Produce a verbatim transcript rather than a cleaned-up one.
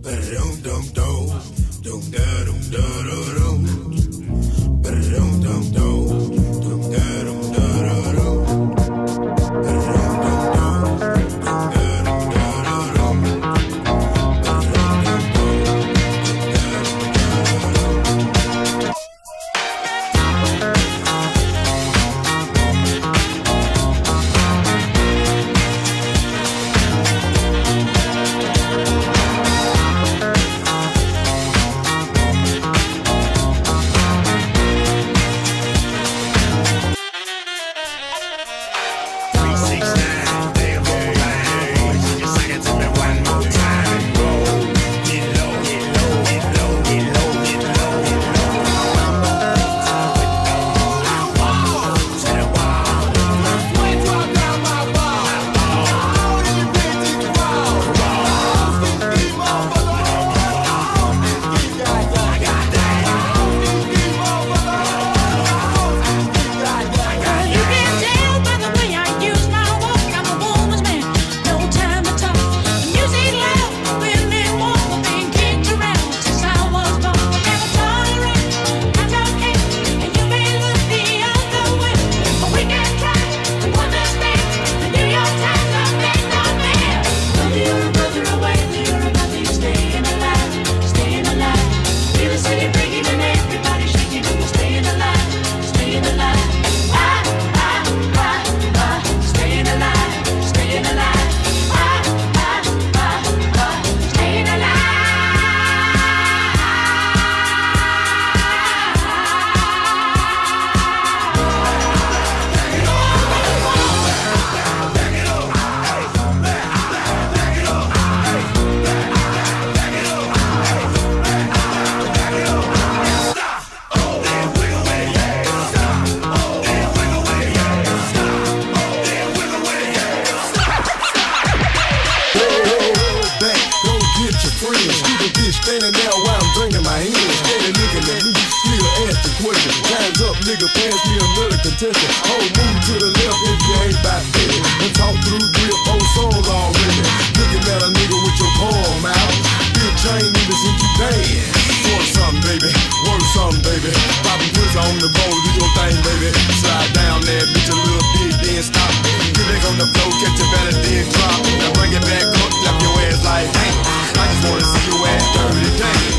Standing there while I'm drinking my hand, steady looking at me, still asking questions. Time's up, nigga, pass me another contestant. Oh, move to the left if you ain't about fifty. And talk through three or four songs already. Looking at a nigga with your palm out. Bitch, I ain't even seen you dance. Work something, baby, work something, baby. Poppin' pussy on the bowl, do your thing, baby. Slide down there, bitch, a little bit, then stop. Get back on the floor, catch your belly, then drop. Now bring it back up, clap your ass like, dang. I just wanna see your ass dirty, dang.